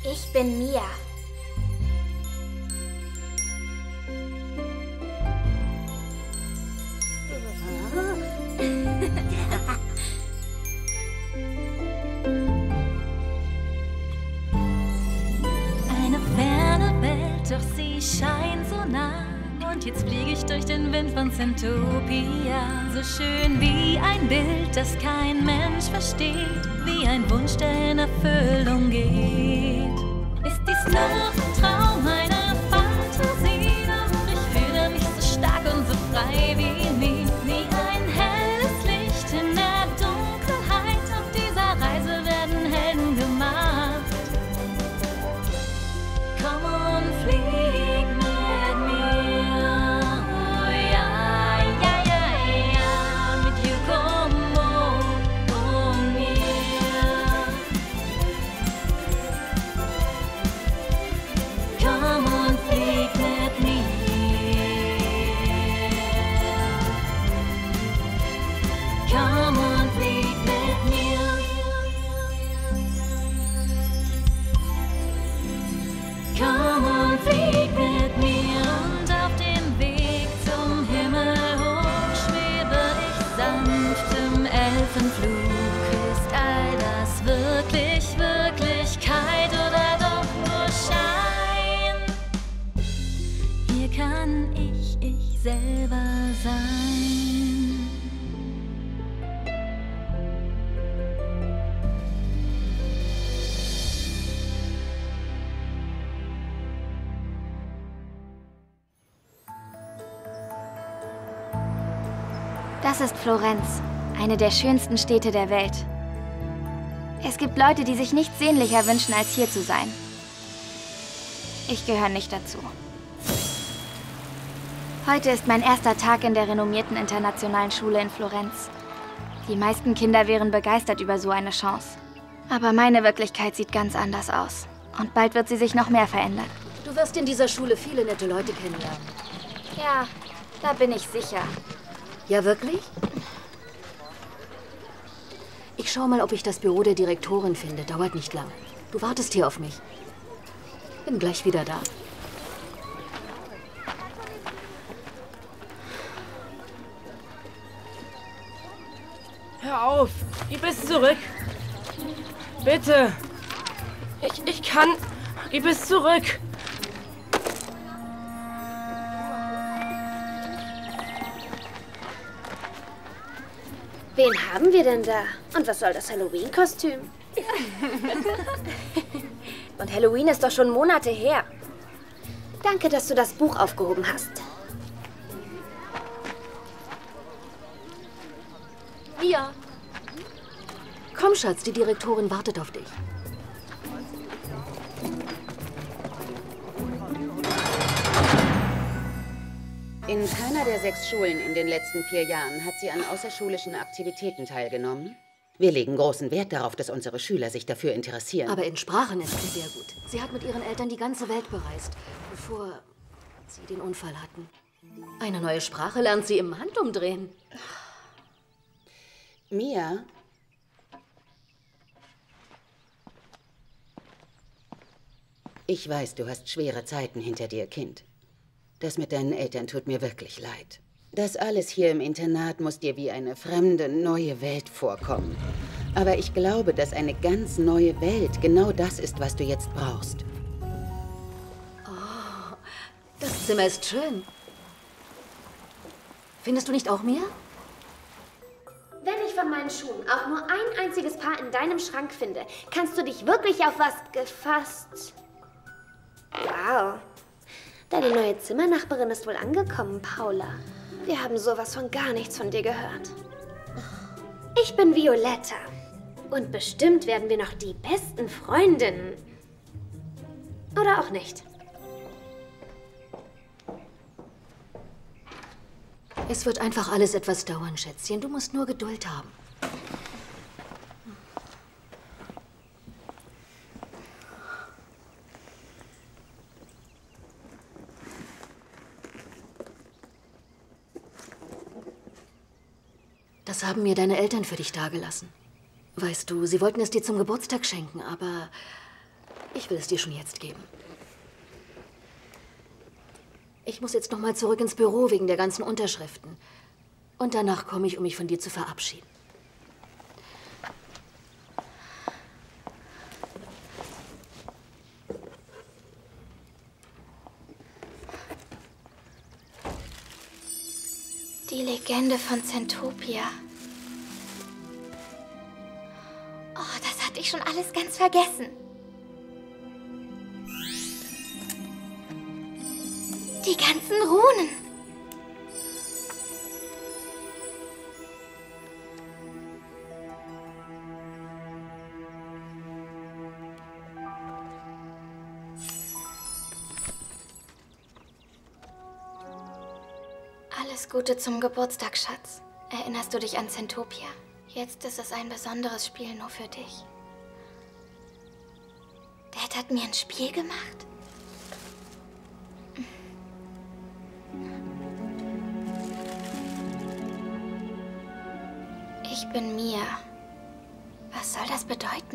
Ich bin Mia. Eine ferne Welt, doch sie scheint so nah. Und jetzt fliege ich durch den Wind von Zentopia. So schön wie ein Bild, das kein Mensch versteht. Wie ein Wunsch, der in Erfüllung geht. Ist dies nur ein Traum, eine Fantasie? Doch ich fühle mich so stark und so frei wie nie. Wie ein helles Licht in der Dunkelheit. Auf dieser Reise werden Helden gemacht. Komm und flieg mit mir. Oh, ja, ja, ja, ja. Mit Yukomo und mir. Komm und flieg mit mir. Komm und flieg mit mir. Komm und flieg mit mir. Und auf dem Weg zum Himmel hoch schwebe ich sanft im Elfenflug. Ist all das wirklich Wirklichkeit oder doch nur Schein? Hier kann ich selber sein. Das ist Florenz, eine der schönsten Städte der Welt. Es gibt Leute, die sich nichts sehnlicher wünschen, als hier zu sein. Ich gehöre nicht dazu. Heute ist mein erster Tag in der renommierten internationalen Schule in Florenz. Die meisten Kinder wären begeistert über so eine Chance. Aber meine Wirklichkeit sieht ganz anders aus. Und bald wird sie sich noch mehr verändern. Du wirst in dieser Schule viele nette Leute kennenlernen. Ja, da bin ich sicher. Ja, wirklich? Ich schau mal, ob ich das Büro der Direktorin finde. Dauert nicht lang. Du wartest hier auf mich. Bin gleich wieder da. Hör auf! Gib es zurück! Bitte! Ich kann... Gib es zurück! Wen haben wir denn da? Und was soll das Halloween-Kostüm? Und Halloween ist doch schon Monate her. Danke, dass du das Buch aufgehoben hast. Mia! Komm, Schatz, die Direktorin wartet auf dich. In keiner der 6 Schulen in den letzten 4 Jahren hat sie an außerschulischen Aktivitäten teilgenommen. Wir legen großen Wert darauf, dass unsere Schüler sich dafür interessieren. Aber in Sprachen ist sie sehr gut. Sie hat mit ihren Eltern die ganze Welt bereist, bevor sie den Unfall hatten. Eine neue Sprache lernt sie im Handumdrehen. Mia? Ich weiß, du hast schwere Zeiten hinter dir, Kind. Das mit deinen Eltern tut mir wirklich leid. Das alles hier im Internat muss dir wie eine fremde, neue Welt vorkommen. Aber ich glaube, dass eine ganz neue Welt genau das ist, was du jetzt brauchst. Oh, das Zimmer ist schön. Findest du nicht auch, Mia? Wenn ich von meinen Schuhen auch nur ein einziges Paar in deinem Schrank finde, kannst du dich wirklich auf was gefasst... Wow. Deine neue Zimmernachbarin ist wohl angekommen, Paula. Wir haben sowas von gar nichts von dir gehört. Ich bin Violetta. Und bestimmt werden wir noch die besten Freundinnen. Oder auch nicht. Es wird einfach alles etwas dauern, Schätzchen. Du musst nur Geduld haben. Das haben mir deine Eltern für dich dagelassen. Weißt du, sie wollten es dir zum Geburtstag schenken, aber Ich will es dir schon jetzt geben. Ich muss jetzt noch mal zurück ins Büro wegen der ganzen Unterschriften. Und danach komme ich, um mich von dir zu verabschieden. Die Legende von Zentopia. Oh, das hatte ich schon alles ganz vergessen. Die ganzen Runen. Alles Gute zum Geburtstag, Schatz. Erinnerst du dich an Zentopia? Jetzt ist es ein besonderes Spiel nur für dich. Dad hat mir ein Spiel gemacht. Ich bin Mia. Was soll das bedeuten?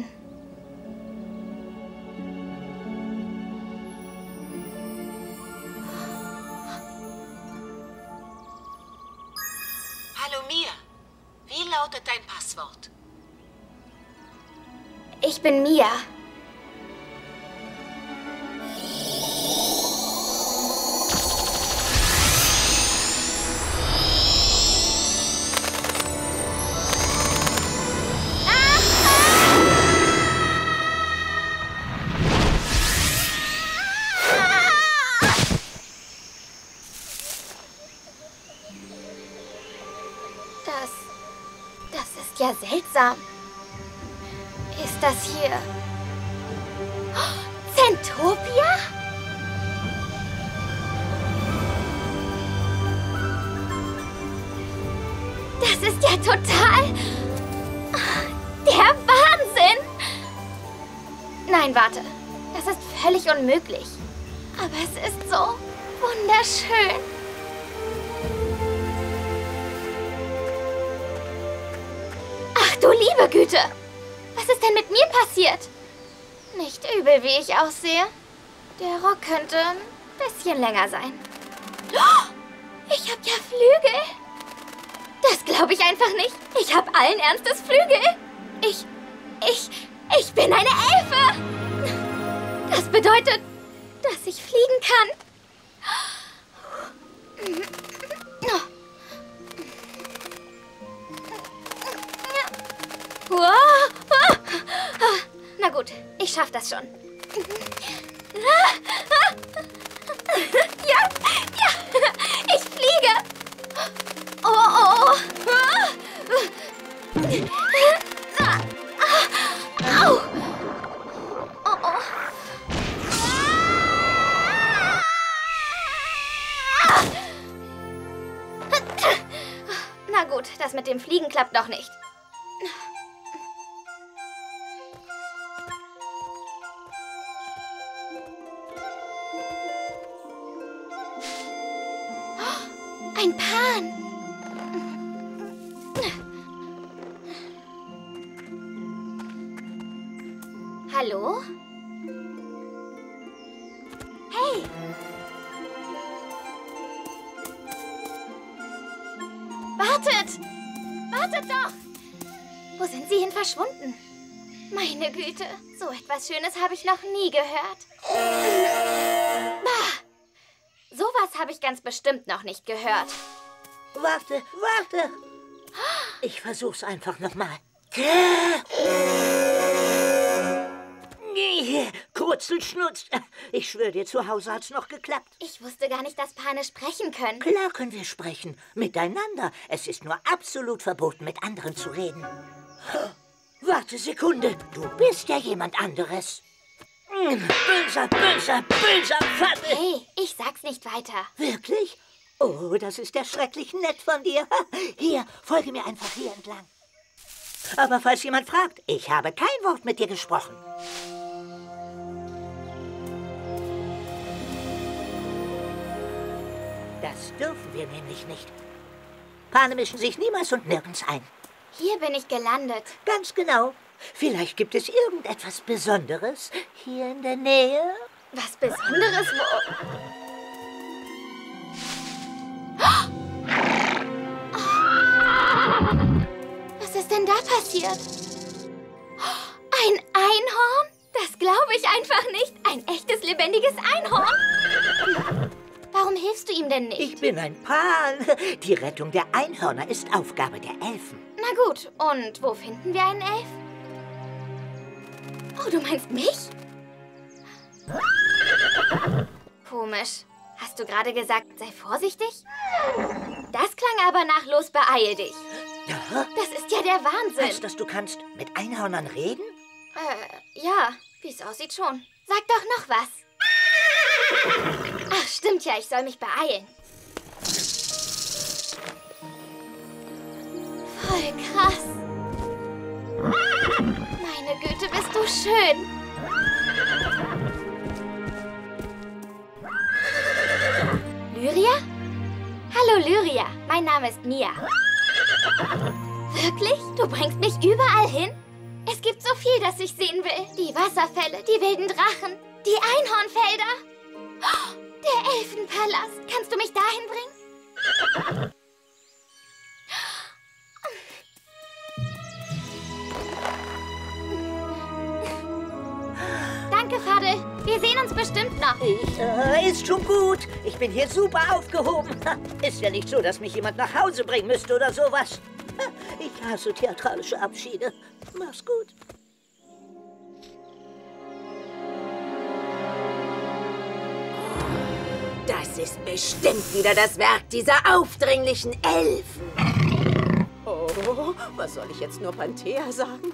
Hallo Mia, wie lautet dein Passwort? Ich bin Mia. Das ist ja seltsam. Ist das hier Zentopia? Das ist ja total der Wahnsinn! Nein, warte. Das ist völlig unmöglich. Aber es ist so wunderschön. Ach du liebe Güte! Was ist denn mit mir passiert? Nicht übel, wie ich aussehe. Der Rock könnte ein bisschen länger sein. Oh, ich habe ja Flügel. Das glaube ich einfach nicht. Ich habe allen Ernstes Flügel. Ich bin eine Elfe. Das bedeutet, dass ich fliegen kann. Na gut, ich schaff das schon. Ja, ich fliege. Oh. Au. Oh. Na gut, das mit dem Fliegen klappt noch nicht. Ein Pan. Hallo? Hey! Wartet! Wartet doch! Wo sind Sie hin verschwunden? Meine Güte, so etwas Schönes habe ich noch nie gehört. Bah! Sowas habe ich ganz bestimmt noch nicht gehört. Warte! Ich versuch's einfach nochmal. Kurzelschnutz. Ich schwöre dir, zu Hause hat's noch geklappt. Ich wusste gar nicht, dass Pane sprechen können. Klar können wir sprechen. Miteinander. Es ist nur absolut verboten, mit anderen zu reden. Warte, Sekunde. Du bist ja jemand anderes. Böser Vater. Hey, ich sag's nicht weiter. Wirklich? Oh, das ist ja schrecklich nett von dir. Hier, folge mir einfach hier entlang. Aber falls jemand fragt, ich habe kein Wort mit dir gesprochen. Das dürfen wir nämlich nicht. Pane mischen sich niemals und nirgends ein. Hier bin ich gelandet. Ganz genau. Vielleicht gibt es irgendetwas Besonderes hier in der Nähe? Was Besonderes? Wo? Was ist denn da passiert? Ein Einhorn? Das glaube ich einfach nicht. Ein echtes, lebendiges Einhorn. Warum hilfst du ihm denn nicht? Ich bin ein Pan. Die Rettung der Einhörner ist Aufgabe der Elfen. Na gut, und wo finden wir einen Elf? Oh, du meinst mich? Komisch. Hast du gerade gesagt, sei vorsichtig? Das klang aber nach los, beeil dich. Ja? Das ist ja der Wahnsinn. Heißt das, du kannst mit Einhörnern reden? Ja, wie es aussieht schon. Sag doch noch was. Ach, stimmt ja, ich soll mich beeilen. Voll krass. Meine Güte, bist du schön. Lyria? Hallo Lyria, mein Name ist Mia. Wirklich? Du bringst mich überall hin? Es gibt so viel, das ich sehen will. Die Wasserfälle, die wilden Drachen, die Einhornfelder. Oh, der Elfenpalast. Kannst du mich dahin bringen? Danke, Fadel. Wir sehen uns bestimmt noch. Ist schon gut. Ich bin hier super aufgehoben. Ist ja nicht so, dass mich jemand nach Hause bringen müsste oder sowas. Ich hasse theatralische Abschiede. Mach's gut. Das ist bestimmt wieder das Werk dieser aufdringlichen Elfen. Oh, was soll ich jetzt nur Panthea sagen?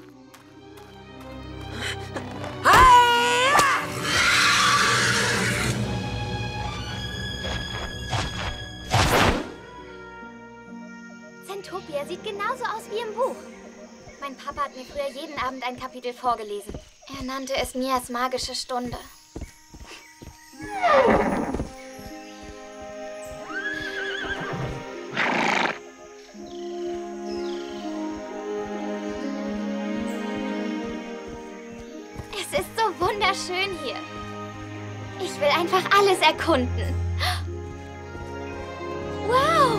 Zentopia sieht genauso aus wie im Buch. Mein Papa hat mir früher jeden Abend ein Kapitel vorgelesen. Er nannte es Mias magische Stunde. Es ist so wunderschön hier. Ich will einfach alles erkunden. Wow!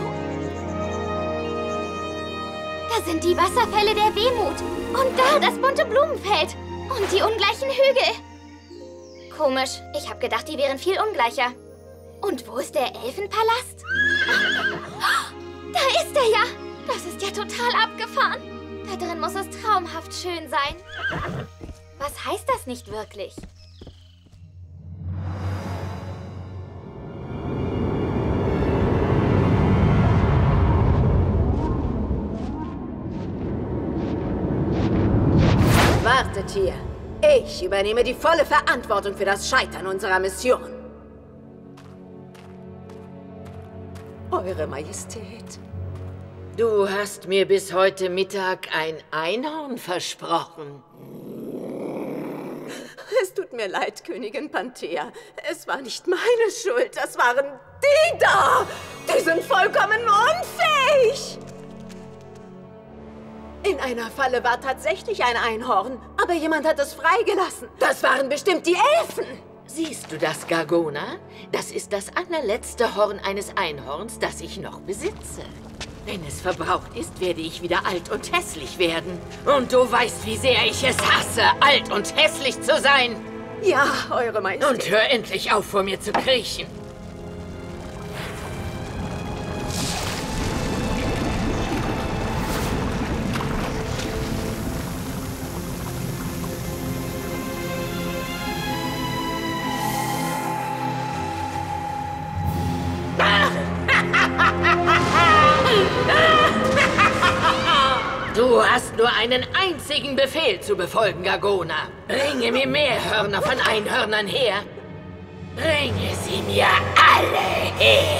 Da sind die Wasserfälle der Wehmut. Und da das bunte Blumenfeld. Und die ungleichen Hügel. Komisch, ich habe gedacht, die wären viel ungleicher. Und wo ist der Elfenpalast? Da ist er ja. Das ist ja total abgefahren. Da drin muss es traumhaft schön sein. Was heißt das nicht wirklich? Wartet hier. Ich übernehme die volle Verantwortung für das Scheitern unserer Mission. Eure Majestät. Du hast mir bis heute Mittag ein Einhorn versprochen. Es tut mir leid, Königin Panthea. Es war nicht meine Schuld. Das waren die da. Die sind vollkommen unfähig. In einer Falle war tatsächlich ein Einhorn, aber jemand hat es freigelassen. Das waren bestimmt die Elfen. Siehst du das, Gargona? Das ist das allerletzte Horn eines Einhorns, das ich noch besitze. Wenn es verbraucht ist, werde ich wieder alt und hässlich werden. Und du weißt, wie sehr ich es hasse, alt und hässlich zu sein. Ja, Eure Majestät. Und hör endlich auf, vor mir zu kriechen. Du hast nur einen einzigen Befehl zu befolgen, Gargona. Bringe mir mehr Hörner von Einhörnern her. Bringe sie mir alle her.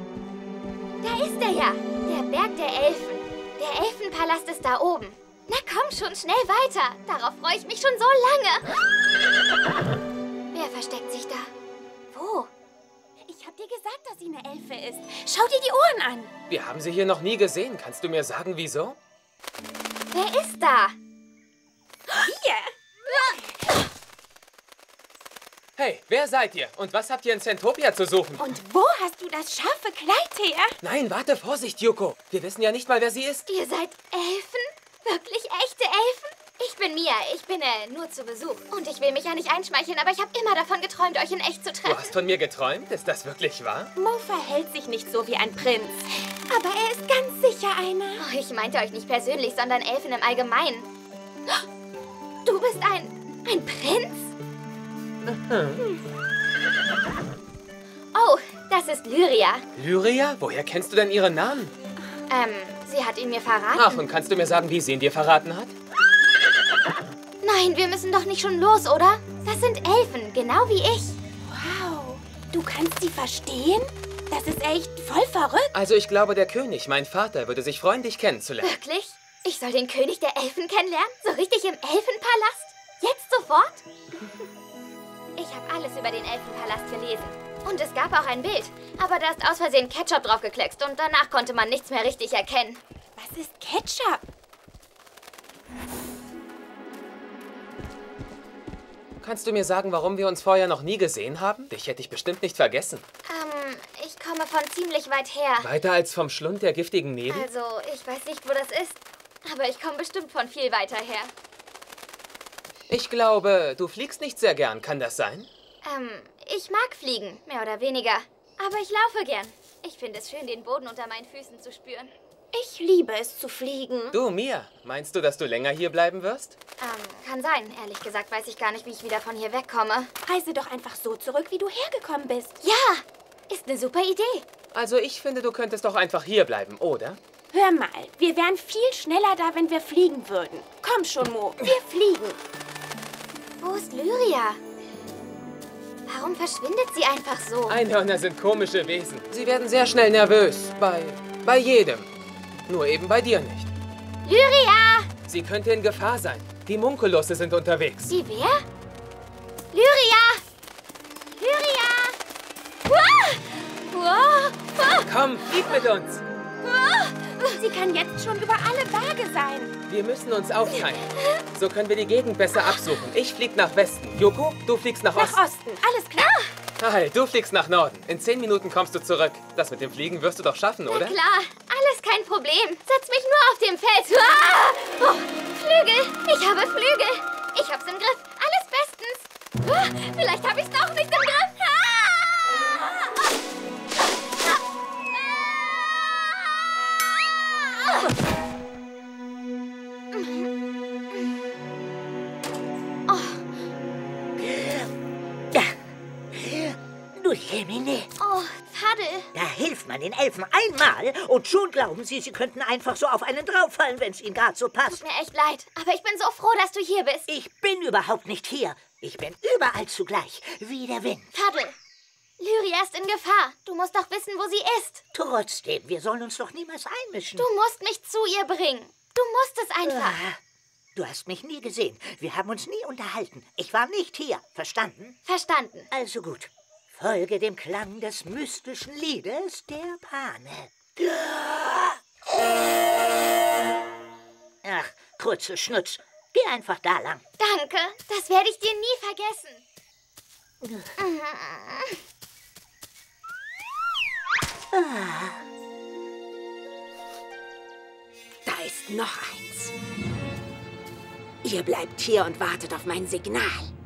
Da ist er ja, der Berg der Elfen. Der Elfenpalast ist da oben. Na Komm schon, schnell weiter. Darauf freue ich mich schon so lange. Wer versteckt sich da? Wo? Ich hab dir gesagt, dass sie eine Elfe ist. Schau dir die Ohren an. Wir haben sie hier noch nie gesehen. Kannst du mir sagen, wieso? Wer ist da? Hier. Hey, wer seid ihr? Und was habt ihr in Zentopia zu suchen? Und wo hast du das scharfe Kleid her? Nein, warte, Vorsicht, Yuko. Wir wissen ja nicht mal, wer sie ist. Ihr seid Elfen? Wirklich echte Elfen? Ich bin Mia. Ich bin nur zu Besuch. Und ich will mich ja nicht einschmeicheln, aber ich habe immer davon geträumt, euch in echt zu treffen. Du hast von mir geträumt? Ist das wirklich wahr? Mo verhält sich nicht so wie ein Prinz. Aber er ist ganz sicher einer. Oh, ich meinte euch nicht persönlich, sondern Elfen im Allgemeinen. Du bist ein Prinz? Oh, das ist Lyria. Lyria? Woher kennst du denn ihren Namen? Sie hat ihn mir verraten. Ach, und kannst du mir sagen, wie sie ihn dir verraten hat? Nein, wir müssen doch nicht schon los, oder? Das sind Elfen, genau wie ich. Wow, du kannst sie verstehen? Das ist echt voll verrückt. Also ich glaube, der König, mein Vater, würde sich freuen, dich kennenzulernen. Wirklich? Ich soll den König der Elfen kennenlernen? So richtig im Elfenpalast? Jetzt sofort? Ich habe alles über den Elfenpalast gelesen. Und es gab auch ein Bild. Aber da ist aus Versehen Ketchup draufgekleckst und danach konnte man nichts mehr richtig erkennen. Was ist Ketchup? Kannst du mir sagen, warum wir uns vorher noch nie gesehen haben? Dich hätte ich bestimmt nicht vergessen. Ich komme von ziemlich weit her. Weiter als vom Schlund der giftigen Nebel? Also, ich weiß nicht, wo das ist. Aber ich komme bestimmt von viel weiter her. Ich glaube, du fliegst nicht sehr gern, kann das sein? Ich mag fliegen, mehr oder weniger. Aber ich laufe gern. Ich finde es schön, den Boden unter meinen Füßen zu spüren. Ich liebe es zu fliegen. Du, Mia, meinst du, dass du länger hier bleiben wirst? Kann sein. Ehrlich gesagt weiß ich gar nicht, wie ich wieder von hier wegkomme. Reise doch einfach so zurück, wie du hergekommen bist. Ja, ist eine super Idee. Also ich finde, du könntest doch einfach hier bleiben, oder? Hör mal, wir wären viel schneller da, wenn wir fliegen würden. Komm schon, Mo, wir fliegen. Wo ist Lyria? Warum verschwindet sie einfach so? Einhörner sind komische Wesen. Sie werden sehr schnell nervös. Bei jedem. Nur eben bei dir nicht. Lyria! Sie könnte in Gefahr sein. Die Munkulusse sind unterwegs. Die wer? Lyria! Lyria! Komm, flieg mit uns. Sie kann jetzt schon über alle Berge sein. Wir müssen uns aufteilen. So können wir die Gegend besser absuchen. Ich flieg nach Westen. Yuko, du fliegst nach Osten. Nach Osten, alles klar. Hi, du fliegst nach Norden. In 10 Minuten kommst du zurück. Das mit dem Fliegen wirst du doch schaffen, oder? Na klar, alles kein Problem. Setz mich nur auf dem Feld. Oh, Flügel, ich habe Flügel. Ich hab's im Griff, alles bestens. Vielleicht habe ich's doch nicht im Griff. Du Jemine. Oh, Tadel. Da hilft man den Elfen einmal und schon glauben sie, sie könnten einfach so auf einen drauffallen, wenn es ihnen gerade so passt. Tut mir echt leid, aber ich bin so froh, dass du hier bist. Ich bin überhaupt nicht hier. Ich bin überall zugleich, wie der Wind. Tadel, Lyria ist in Gefahr. Du musst doch wissen, wo sie ist. Trotzdem, wir sollen uns doch niemals einmischen. Du musst mich zu ihr bringen. Du musst es einfach. Du hast mich nie gesehen. Wir haben uns nie unterhalten. Ich war nicht hier. Verstanden? Verstanden. Also gut. Folge dem Klang des mystischen Liedes der Pane. Ach, Krutzelschnutz. Geh einfach da lang. Danke. Das werde ich dir nie vergessen. Da ist noch eins. Ihr bleibt hier und wartet auf mein Signal.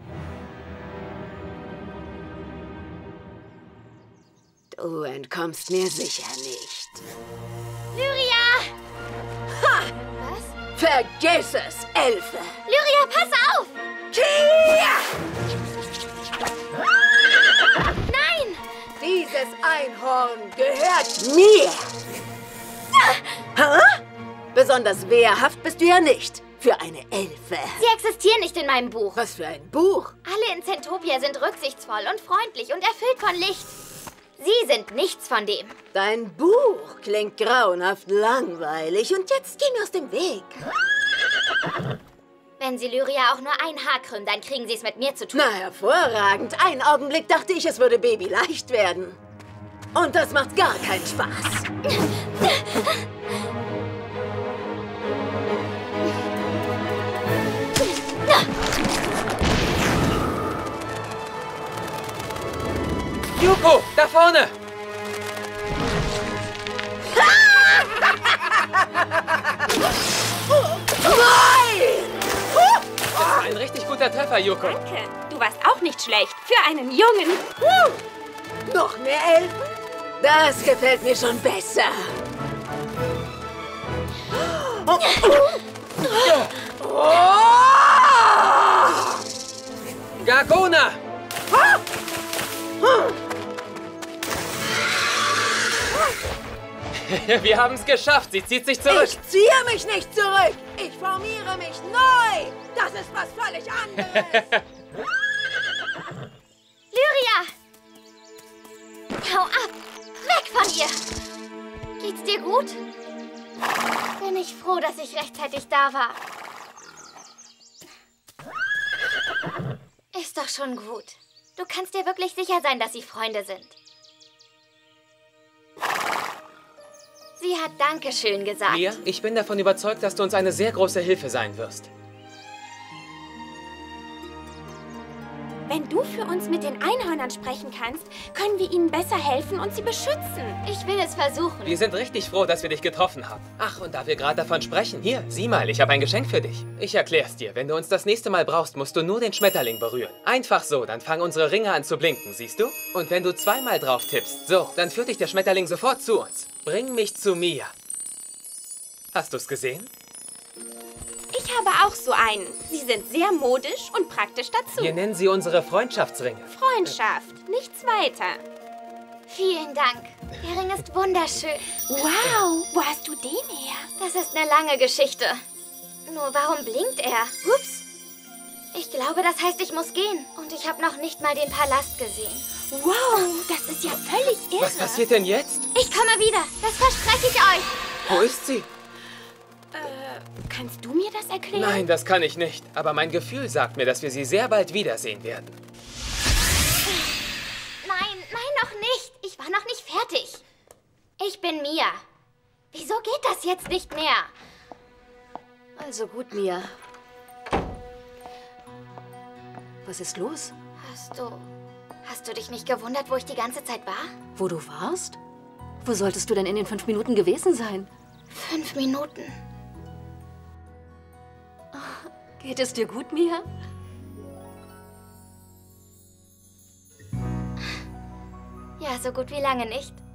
Du entkommst mir sicher nicht. Lyria! Ha! Was? Vergiss es, Elfe! Lyria, pass auf! Kia! Nein! Dieses Einhorn gehört mir! Ha? Besonders wehrhaft bist du ja nicht. Für eine Elfe. Sie existieren nicht in meinem Buch. Was für ein Buch? Alle in Zentopia sind rücksichtsvoll und freundlich und erfüllt von Licht. Sie sind nichts von dem. Dein Buch klingt grauenhaft langweilig und jetzt geh mir aus dem Weg. Wenn Sie Lyria auch nur ein Haar krümmen, dann kriegen Sie es mit mir zu tun. Na, hervorragend. Einen Augenblick dachte ich, es würde Baby leicht werden. Und das macht gar keinen Spaß. Yuko, da vorne! Nein! Das war ein richtig guter Treffer, Yuko. Danke. Du warst auch nicht schlecht. Für einen Jungen. Noch mehr Elfen? Das gefällt mir schon besser. Gargona! Wir haben es geschafft. Sie zieht sich zurück. Ich ziehe mich nicht zurück. Ich formiere mich neu. Das ist was völlig anderes. Lyria! Hau ab! Weg von ihr! Geht's dir gut? Bin ich froh, dass ich rechtzeitig da war. Ist doch schon gut. Du kannst dir wirklich sicher sein, dass sie Freunde sind. Sie hat Dankeschön gesagt. Mia, ich bin davon überzeugt, dass du uns eine sehr große Hilfe sein wirst. Wenn du für uns mit den Einhörnern sprechen kannst, können wir ihnen besser helfen und sie beschützen. Ich will es versuchen. Wir sind richtig froh, dass wir dich getroffen haben. Ach, und da wir gerade davon sprechen, hier, sieh mal, ich habe ein Geschenk für dich. Ich erklär's dir. Wenn du uns das nächste Mal brauchst, musst du nur den Schmetterling berühren. Einfach so, dann fangen unsere Ringe an zu blinken, siehst du? Und wenn du zweimal drauf tippst, so, dann führt dich der Schmetterling sofort zu uns. Bring mich zu Mia. Hast du's gesehen? Ich habe auch so einen. Sie sind sehr modisch und praktisch dazu. Wir nennen sie unsere Freundschaftsringe. Freundschaft, nichts weiter. Vielen Dank. Der Ring ist wunderschön. Wow, wo hast du den her? Das ist eine lange Geschichte. Nur warum blinkt er? Ups. Ich glaube, das heißt, ich muss gehen. Und ich habe noch nicht mal den Palast gesehen. Wow, das ist ja völlig irre. Was passiert denn jetzt? Ich komme wieder. Das verspreche ich euch. Wo ist sie? Kannst du mir das erklären? Nein, das kann ich nicht. Aber mein Gefühl sagt mir, dass wir sie sehr bald wiedersehen werden. Nein, noch nicht. Ich war noch nicht fertig. Ich bin Mia. Wieso geht das jetzt nicht mehr? Also gut, Mia. Was ist los? Hast du dich nicht gewundert, wo ich die ganze Zeit war? Wo du warst? Wo solltest du denn in den 5 Minuten gewesen sein? 5 Minuten. Geht es dir gut, Mia? Ja, so gut wie lange nicht.